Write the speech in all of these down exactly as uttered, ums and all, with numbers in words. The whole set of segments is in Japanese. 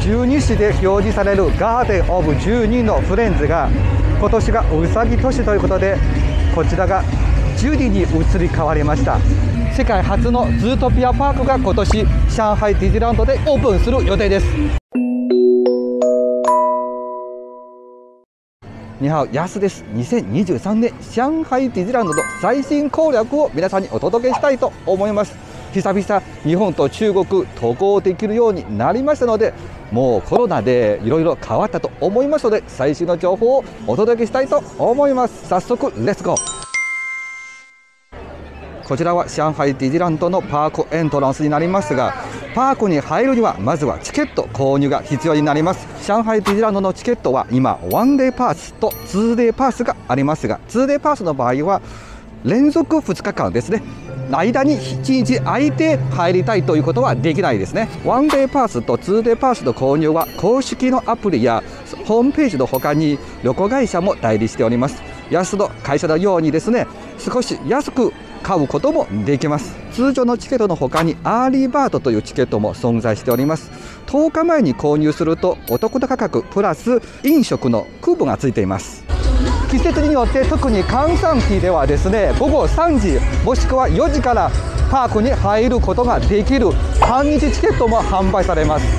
じゅうに市で表示されるガーデン・オブじゅうにのフレンズが今年がうさぎ年ということで、こちらがジュディに移り変わりました。世界初のズートピアパークが今年上海ディズニーランドでオープンする予定です。にはお、やすです。にせんにじゅうさんねん上海ディズニーランドの最新攻略を皆さんにお届けしたいと思います。久々日本と中国渡航できるようになりましたので、もうコロナでいろいろ変わったと思いますので、最新の情報をお届けしたいと思います。早速レッツゴー。こちらは上海ディズニーランドのパークエントランスになりますが、パークに入るにはまずはチケット購入が必要になります。上海ディズニーランドのチケットは今ワンデーパースとツーデーパースがありますが、ツーデーパースの場合は連続ふつかかんですね、間にいちにち空いて入りたいということはできないですね。ワンデーパースとツーデーパースの購入は公式のアプリやホームページの他に旅行会社も代理しております。安の会社のようにですね、少し安く買うこともできます。通常のチケットの他にアーリーバードというチケットも存在しております。とおかまえに購入するとお得な価格プラス飲食のクーポンがついています。季節によって特に閑散期ではですね、ごごさんじもしくはよじからパークに入ることができる半日チケットも販売されます。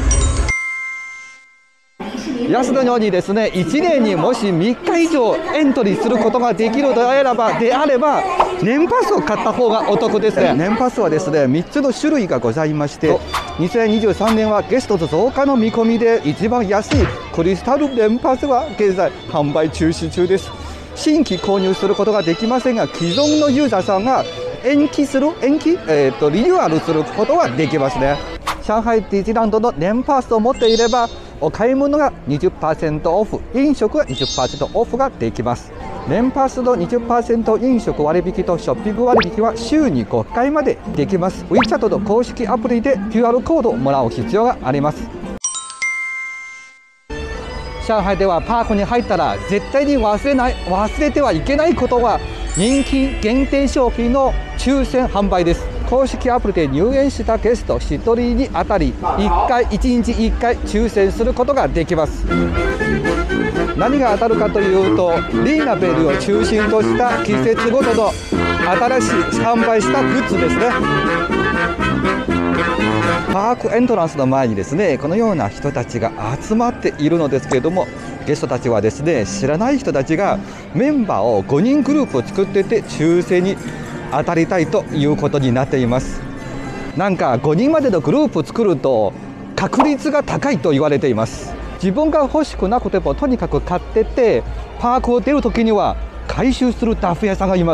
安のようにですね、いちねんにもしみっか以上エントリーすることができるであれば、であれば年パスを買った方がお得ですね。年パスはですね、みっつの種類がございまして、にせんにじゅうさんねんはゲスト増加の見込みで一番安いクリスタル年パスは現在販売中止中です。新規購入することができませんが、既存のユーザーさんが延期する延期、えー、とリニューアルすることはできますね。上海ディズニーランドの年パスを持っていればお買い物が にじゅっパーセント オフ、飲食が にじゅっパーセント オフができます。年パスの にじゅっパーセント 飲食割引とショッピング割引は週にごかいまでできます。 ウィーチャット の公式アプリで キューアール コードをもらう必要があります。上海ではパークに入ったら絶対に忘れない忘れてはいけないことは人気限定商品の抽選販売です。公式アプリで入園したゲストひとりにあたりいっかいいちにちいっかい抽選することができます。何が当たるかというと、リーナベルを中心とした季節ごとの新しい販売したグッズですね。パークエントランスの前にですね、このような人たちが集まっているのですけれども、ゲストたちはですね、知らない人たちがメンバーをごにんグループを作っていて抽選に当たりたいということになっています。なんかごにんまでのグループを作ると確率が高いと言われています。自分が欲しくなくてもとにかく買ってて、パークを出るときには回収するダフ屋さんがいます。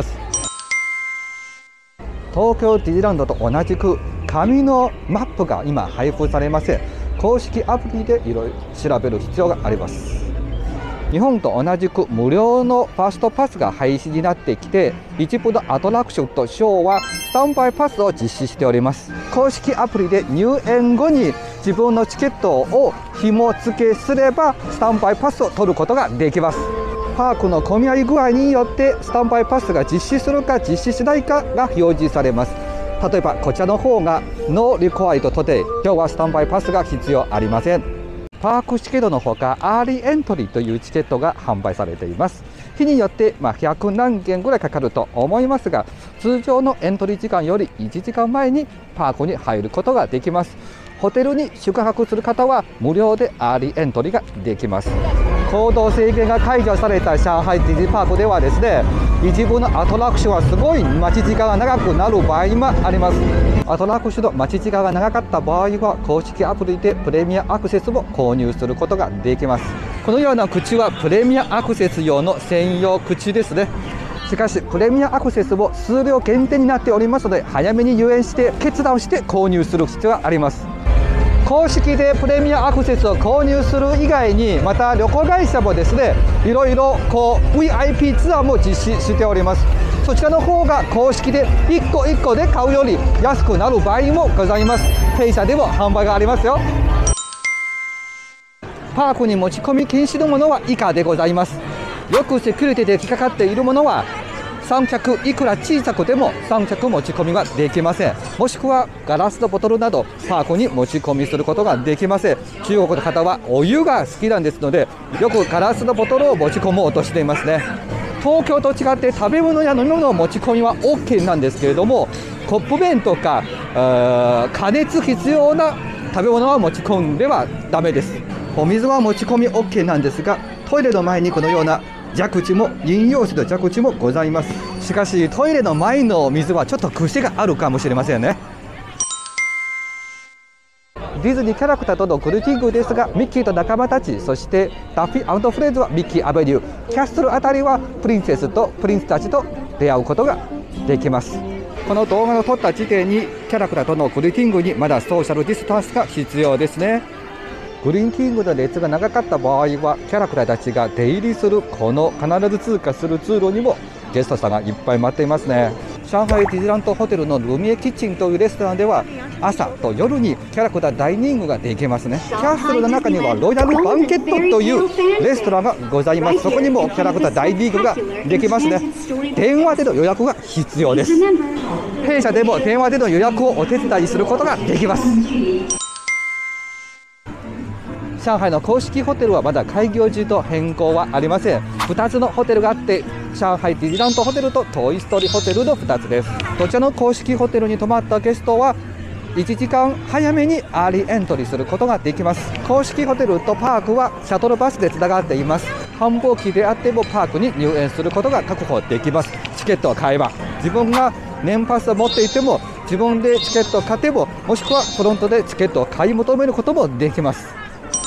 東京ディズニーランドと同じく紙のマップが今配布されません。公式アプリでいろいろ調べる必要があります。日本と同じく無料のファーストパスが廃止になってきて、一部のアトラクションとショーはスタンバイパスを実施しております。公式アプリで入園後に自分のチケットを紐付けすればスタンバイパスを取ることができます。パークの混み合い具合によってスタンバイパスが実施するか実施しないかが表示されます。例えばこちらの方が ノーリクワイドトデイ、今日はスタンバイパスが必要ありません。パークチケットのほかアーリーエントリーというチケットが販売されています。日によってまあひゃくなんけんぐらいかかると思いますが、通常のエントリー時間よりいちじかんまえにパークに入ることができます。ホテルに宿泊する方は無料でアーリーエントリーができます。行動制限が解除された上海ディズニーパークではですね、一部のアトラクションはすごい待ち時間が長くなる場合もあります。アトラクションの待ち時間が長かった場合は公式アプリでプレミアアクセスも購入することができます。このような口はプレミアアクセス用の専用口ですね。しかしプレミアアクセスも数量限定になっておりますので、早めに入園して決断して購入する必要があります。公式でプレミアアクセスを購入する以外に、また旅行会社もですね、いろいろこう ブイアイピー ツアーも実施しております。そちらの方が公式でいっこいっこで買うより安くなる場合もございます。弊社でも販売がありますよ。パークに持ち込み禁止のものは以下でございます。よくセキュリティで引っかかっているものは三脚いくら小さくても三脚持ち込みができません。もしくはガラスのボトルなどパークに持ち込みすることができません。中国の方はお湯が好きなんですので、よくガラスのボトルを持ち込もうとしていますね。東京と違って食べ物や飲み物の持ち込みは オーケー なんですけれども、コップ麺とか加熱必要な食べ物は持ち込んではダメです。お水は持ち込み オーケー なんですが、トイレの前にこのような蛇口も飲用水の蛇口もございます。しかしトイレの前の水はちょっと癖があるかもしれませんね。ディズニーキャラクターとのグリーティングですが、ミッキーと仲間たち、そしてダッフィー&フレンズはミッキーアベリュー、キャッスルあたりはプリンセスとプリンスたちと出会うことができます。この動画の撮った時点にキャラクターとのグリーティングにまだソーシャルディスタンスが必要ですね。グリーティングの列が長かった場合はキャラクターたちが出入りするこの必ず通過する通路にもゲストさんがいっぱい待っていますね。上海ディズニーランドホテルのルミエキッチンというレストランでは朝と夜にキャラクターダイニングができますね。キャッスルの中にはロイヤルバンケットというレストランがございます。そこにもキャラクターダイニングができますね。電話での予約が必要です。弊社でも電話での予約をお手伝いすることができます。上海の公式ホテルはまだ開業中と変更はありません。ふたつのホテルがあって、上海ディズニーランドホテルとトイストーリーホテルのふたつです。どちらの公式ホテルに泊まったゲストはいちじかん早めにアーリーエントリーすることができます。公式ホテルとパークはシャトルバスでつながっています。繁忙期であってもパークに入園することが確保できます。チケットを買えば、自分が年パスを持っていても自分でチケットを買っても、もしくはフロントでチケットを買い求めることもできます。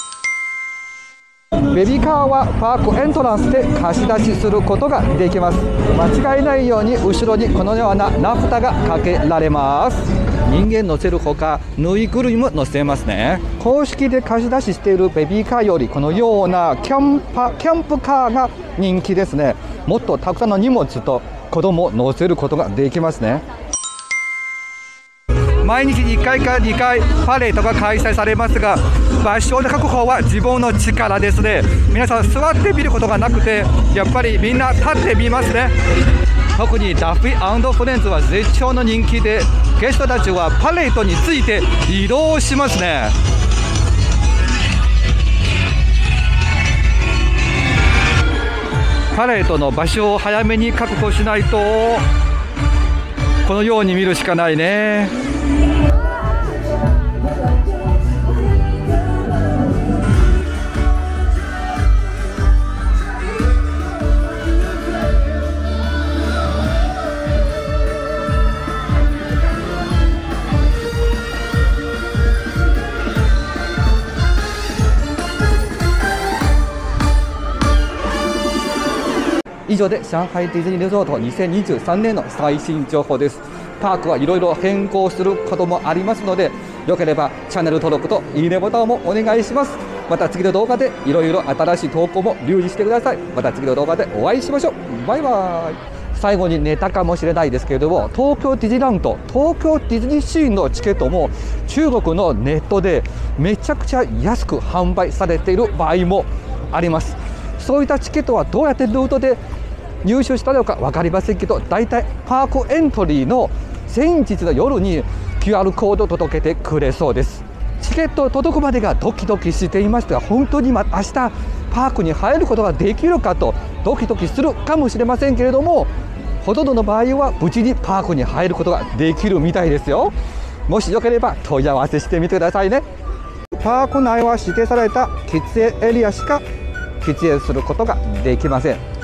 ベビーカーはパークエントランスで貸し出しすることができます。間違いないように後ろにこのようなナフタがかけられます。人間乗せるほかぬいぐるみも乗せますね。公式で貸し出ししているベビーカーよりこのようなキャンパキャンプカーが人気ですね。もっとたくさんの荷物と子供を乗せることができますね。毎日いっかいかにかいパレードが開催されますが、場所の確保は自分の力ですね。皆さん座って見ることがなくて、やっぱりみんな立ってみますね。特にダッフィー&フレンズは絶頂の人気で、ゲストたちはパレードについて移動しますね。パレードの場所を早めに確保しないと、このように見るしかないね。以上で上海ディズニーリゾートにせんにじゅうさんねんの最新情報です。パークはいろいろ変更することもありますので、よければチャンネル登録といいねボタンもお願いします。また次の動画でいろいろ新しい投稿も留意してください。また次の動画でお会いしましょう。バイバイ。最後にネタかもしれないですけれども、東京ディズニーランド、東京ディズニーシーのチケットも中国のネットでめちゃくちゃ安く販売されている場合もあります。そういったチケットはどうやってルートで入手したのか分かりませんけど、だいたいパークエントリーの前日の夜に キューアール コードを届けてくれそうです。チケット届くまでがドキドキしていましたが、本当にま明日パークに入ることができるかとドキドキするかもしれませんけれども、ほとんどの場合は無事にパークに入ることができるみたいですよ。もしよければ問い合わせしてみてくださいね。パーク内は指定された喫煙エリアしか喫煙することができません。